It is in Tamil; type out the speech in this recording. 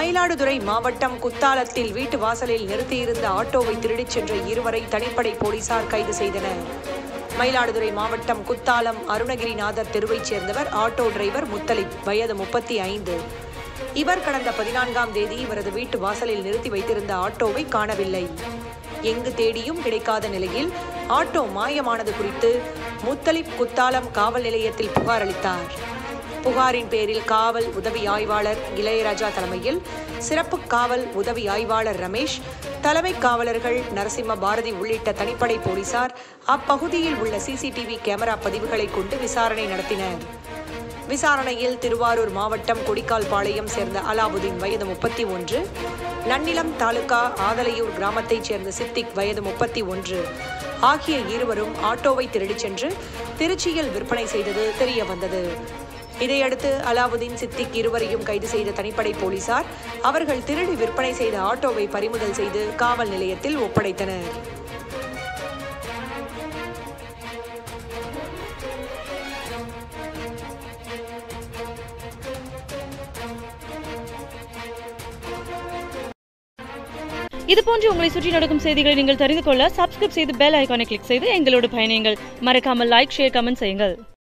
மயிலாடுதுறை மாவட்டம் குத்தாலத்தில் வீட்டு வாசலில் நிறுத்தியிருந்த ஆட்டோவை திருடிச் சென்ற இருவரை தனிப்படை போலீசார் கைது செய்தனர். மயிலாடுதுறை மாவட்டம் குத்தாலம் அருணகிரிநாதர் தெருவைச் சேர்ந்தவர் ஆட்டோ டிரைவர் முத்தலிப், வயது 35. இவர் கடந்த 14ஆம் தேதி இவரது வீட்டு வாசலில் நிறுத்தி வைத்திருந்த ஆட்டோவை காணவில்லை. எங்கு தேடியும் கிடைக்காத நிலையில் ஆட்டோ மாயமானது குறித்து முத்தலிப் குத்தாலம் காவல் நிலையத்தில் புகார் அளித்தார். புகாரின் பேரில் காவல் உதவி ஆய்வாளர் இளையராஜா தலைமையில் சிறப்பு காவல் உதவி ஆய்வாளர் ரமேஷ், தலைமை காவலர்கள் நரசிம்ம பாரதி உள்ளிட்ட தனிப்படை போலீசார் அப்பகுதியில் உள்ள சிசிடிவி கேமரா பதிவுகளை கொண்டு விசாரணை நடத்தினர். விசாரணையில் திருவாரூர் மாவட்டம் கொடிக்கால்பாளையம் சேர்ந்த அலாவுதீன், வயது 31, நன்னிலம் தாலுகா ஆதலையூர் கிராமத்தைச் சேர்ந்த சித்திக், வயது 31 ஆகிய இருவரும் ஆட்டோவை திருடிச் சென்று திருச்சியில் விற்பனை செய்தது தெரிய வந்தது. இதையடுத்து அலாவுதீன், சித்திக் இருவரையும் கைது செய்த தனிப்படை போலீசார் அவர்கள் திருடி விற்பனை செய்த ஆட்டோவை பறிமுதல் செய்து காவல் நிலையத்தில் ஒப்படைத்தனர். இதுபோன்று உங்களை சுற்றி நடக்கும் செய்திகளை நீங்கள் தெரிந்து கொள்ள சப்ஸ்கிரைப் செய்து பெல் ஐகானை கிளிக் செய்து எங்களோடு பயணியுங்கள். மறக்காமல் லைக், ஷேர், கமெண்ட் செய்யுங்கள்.